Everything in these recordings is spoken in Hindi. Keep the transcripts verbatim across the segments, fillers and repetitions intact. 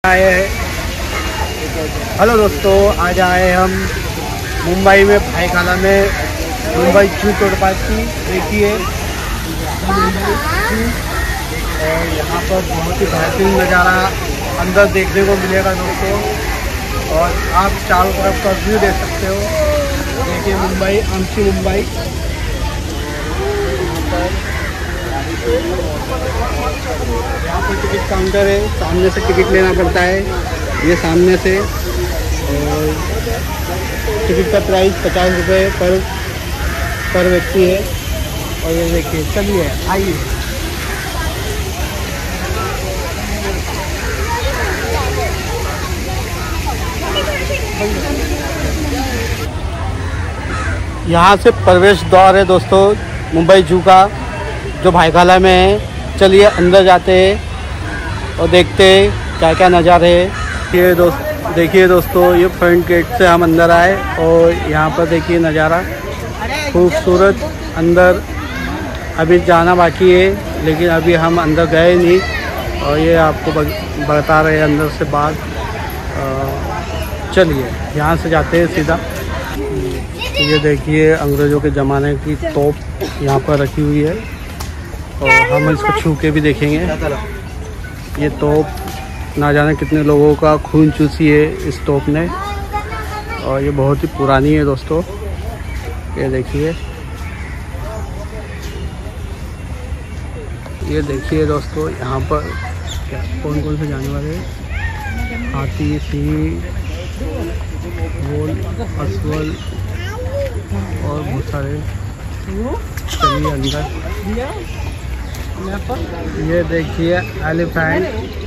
आए हैं। हेलो दोस्तों, आज आए हम मुंबई में भाईखाला में मुंबई जू पार्क की। देखिए और यहाँ पर बहुत ही बेहतरीन नज़ारा अंदर देखने को मिलेगा दोस्तों। और आप चारों तरफ का व्यू देख सकते हो। देखिए मुंबई, आमची मुंबई। यहाँ पर टिकट काउंटर है, सामने से टिकट लेना पड़ता है, ये सामने से। और टिकट का प्राइस पचास रुपये पर पर व्यक्ति है। और ये देखिए, चलिए आइए। यहाँ से प्रवेश द्वार है दोस्तों मुंबई जू का, जो भाईखाला में है। चलिए अंदर जाते हैं और देखते हैं क्या क्या नज़ारे है। ये दोस्त देखिए दोस्तों, ये फ्रंट गेट से हम अंदर आए और यहाँ पर देखिए नज़ारा खूबसूरत। अंदर अभी जाना बाकी है, लेकिन अभी हम अंदर गए नहीं। और ये आपको बता रहे हैं अंदर से बात। चलिए यहाँ से जाते हैं सीधा। ये देखिए अंग्रेज़ों के ज़माने की तोप यहाँ पर रखी हुई है और हम इसको छू के भी देखेंगे। ये तोप ना जाने कितने लोगों का खून चूसी है इस तोप ने। और ये बहुत ही पुरानी है दोस्तों। ये देखिए, ये देखिए दोस्तों, यहाँ पर क्या कौन कौन से जानवर है। हाथी, सिंह, वोल, असवल और बहुत सारे। चलिए अंदर। ये देखिए एलिफेंट।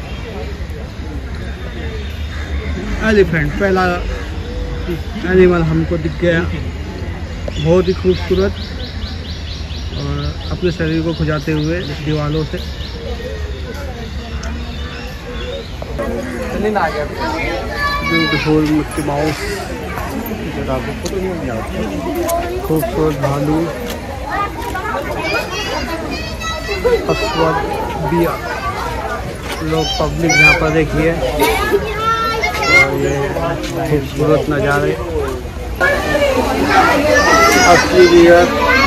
एलिफेंट पहला एनिमल हमको दिख गया, बहुत ही खूबसूरत। और अपने शरीर को खुजाते हुए दीवालों से। ब्यूटीफुल मिक्की माउस, खूबसूरत भालू, बिया। लोग पब्लिक यहाँ पर देखिए। और ये खूबसूरत नज़ारे, असली बियर।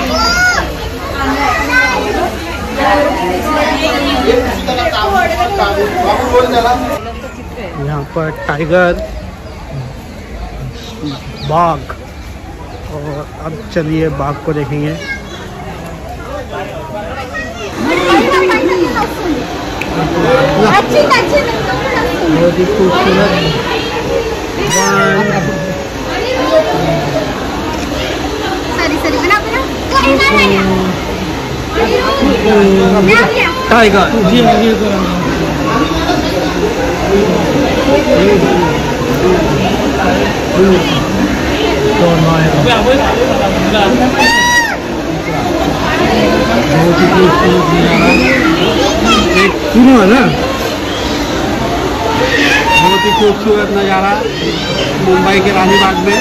यहाँ पर टाइगर, बाघ। और अब चलिए बाघ को देखेंगे। बहुत ही खूबसूरत। टाइगर सुनो है ना, बहुत ही खूबसूरत नज़ारा मुंबई के रानी बाग में।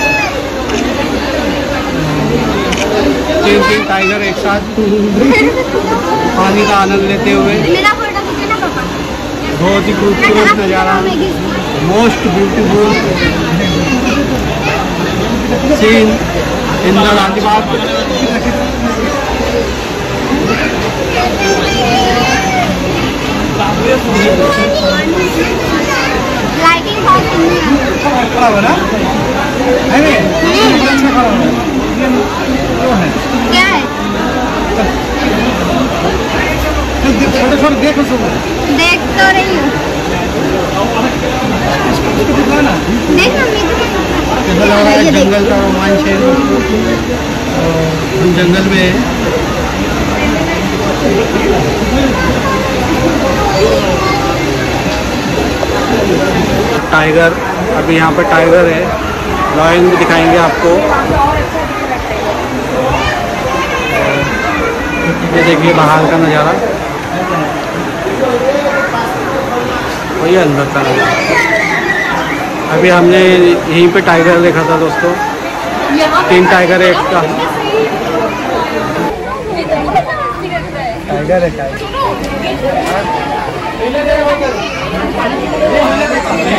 तीन तीन टाइगर एक साथ पानी का आनंद लेते हुए। बहुत ही खूबसूरत नज़ारा, most beautiful scene in the Rani Bagh. Lighting बहुत खड़ा हो ना है नहीं? अच्छा खड़ा हो है। क्या है? छोटे छोटे देखो सब। देख तो रही हूँ। इसको दिखाना। देख मम्मी कैसा लग रहा है? जंगल का रोमांच है। हम जंगल में है। टाइगर, अभी यहाँ पर टाइगर है। लायन भी दिखाएंगे आपको। ये देखिए बाहर का नज़ारा और ये अंदर का नज़ारा। अभी हमने यहीं पे टाइगर देखा था दोस्तों। तीन टाइगर है, एक का टाइगर है।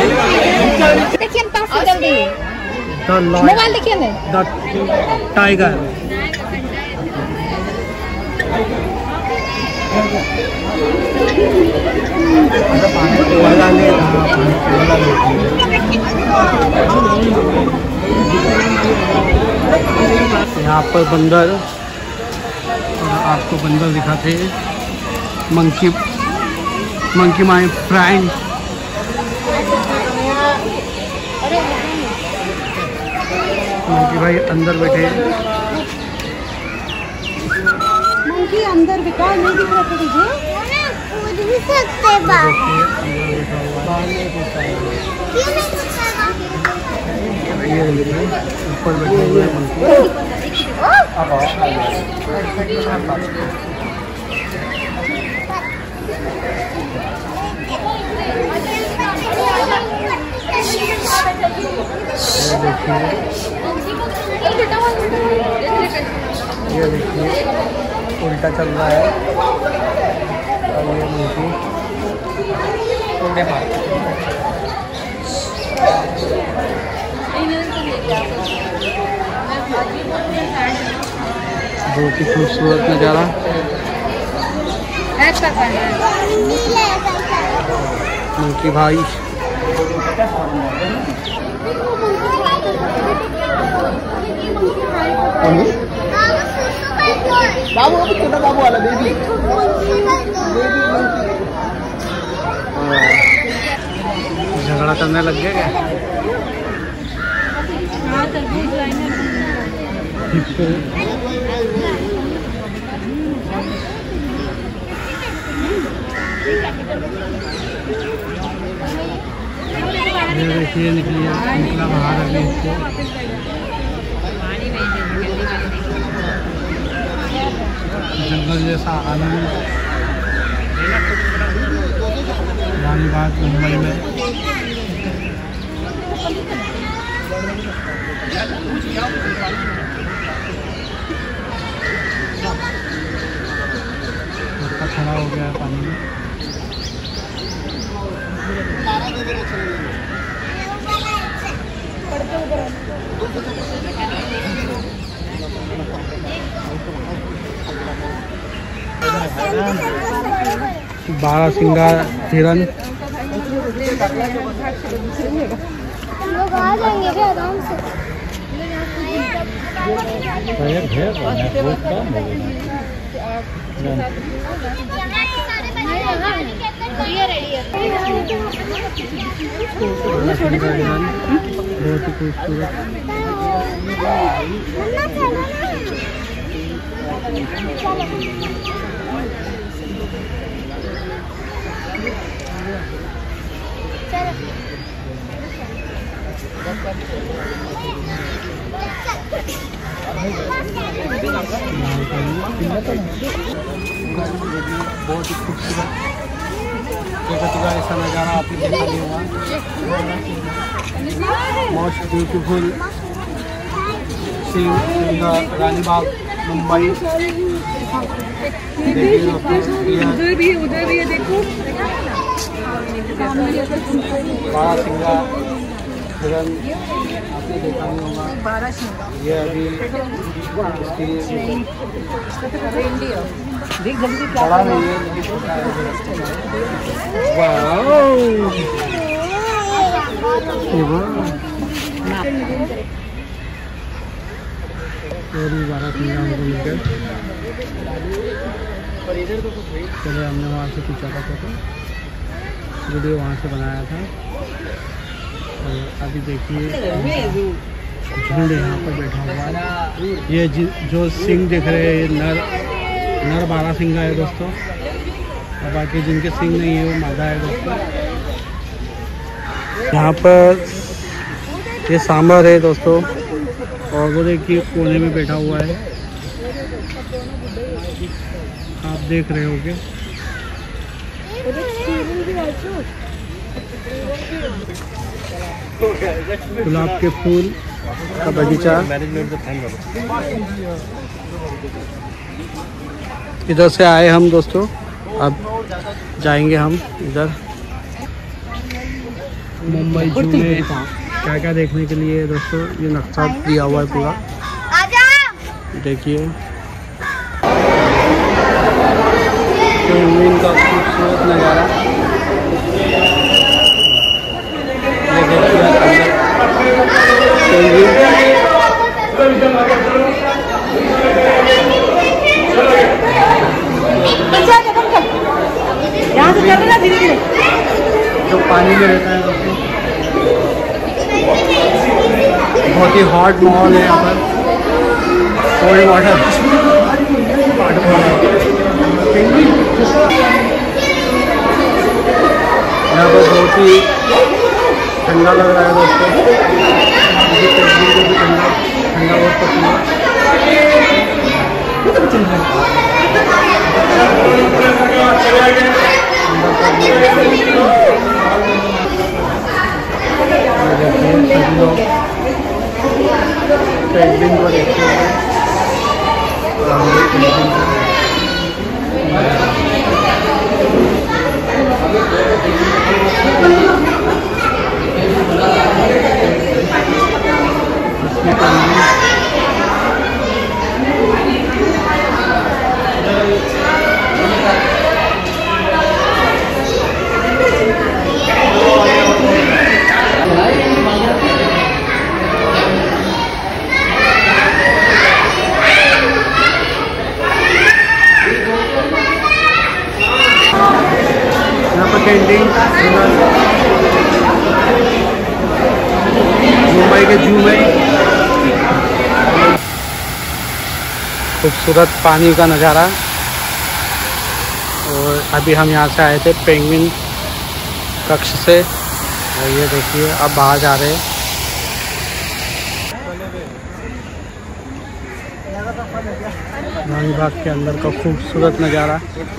मोबाइल देखिए ना। The tiger. यहाँ पर बंदर, आपको बंदर दिखाते हैं। Monkey monkey my friend. Monkey भाई अंदर बैठे हैं। मंकी अंदर बिका नहीं दिख रहा तुझे? कूद भी सकते बाहर। ये ऊपर बैठे हुए मंकी। ये देखिए उल्टा चल रहा है और ये मंकी उल्टे मार। बहुत ही खूबसूरत नज़ारा। मंकी भाई बाबू अभी छोटा बाबू वाला बेबी झगड़ा करने लग गया क्या? ये देखिए निकली निकला बाहर अभी इसको। जंगल जैसा आनंद रानी बाग मुंबई में। खड़ा हो गया है पानी में। बारहसिंगा हिरन। लोग आ जाएंगे क्या आराम से? बहुत ही खूबसूरत। बहुत ही खूबसूरत जगह का ऐसा नज़ारा आपने देखा नहीं होगा। मोस्ट ब्यूटीफुल सिंह रानीबाग मुंबई। उधर भी उधर भी है देखो। बारहसिंगा हिरन आपने देखा नहीं होगा। ये अभी बड़ा नहीं है लेकिन छोटा है। बारहसिंगा हमको मिल गए। चले हमने वहाँ से खींचा था फोटो, वीडियो वहाँ से बनाया था। और अभी देखिए झुंड यहाँ पर बैठा हुआ है। ये जो सिंह दिख रहे हैं ये नर नर बारहसिंगा है दोस्तों, और बाकी जिनके सिंह नहीं है वो मादा है दोस्तों। यहाँ पर ये सांबर है दोस्तों, और वो देखिए कोने में बैठा हुआ है, आप देख रहे होगे। गुलाब के फूल का बगीचा। इधर से आए हम दोस्तों, अब जाएंगे हम इधर मुंबई जू में। क्या क्या देखने के लिए दोस्तों ये नक्शा दिया हुआ है पूरा, देखिए पेंगुइन का खूबसूरत नज़ारा। ये देखिए जो पानी में रहता है दोस्तों, बहुत ही हॉट माहौल है यहाँ पर, कोल्ड वाटर यहाँ पर बहुत ही ठंडा लग रहा है दोस्तों, मुझे पेंगुइन को भी ठंडा ठंडा बहुत पसंद है। देखिए सभी लोग पेंगुइन को देखते हैं। पेंटिंग मुंबई के जू में खूबसूरत पानी का नज़ारा। और अभी हम यहाँ से आए थे पेंगुइन कक्ष से, और ये देखिए अब बाहर जा रहे हैं। रानी बाग के अंदर का खूबसूरत नज़ारा।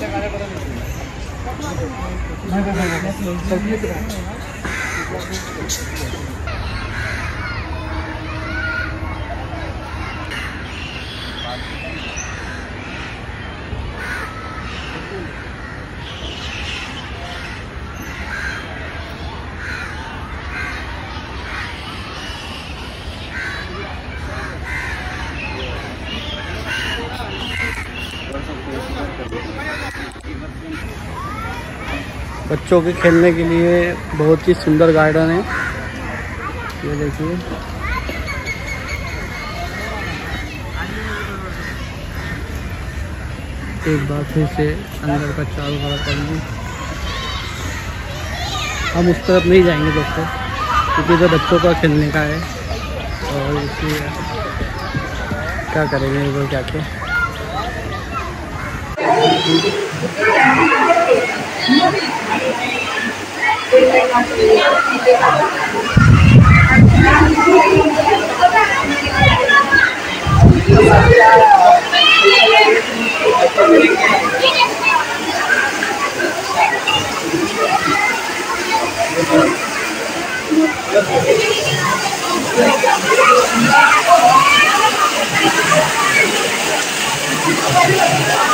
बच्चों के खेलने के लिए बहुत ही सुंदर गार्डन है, ये देखिए। एक बार फिर से अंदर का चारों तरफ करेंगे। हम उस तरफ नहीं जाएंगे दोस्तों, क्योंकि जो बच्चों का खेलने का है, और इसलिए क्या करेंगे वो क्या क्या। Thank you.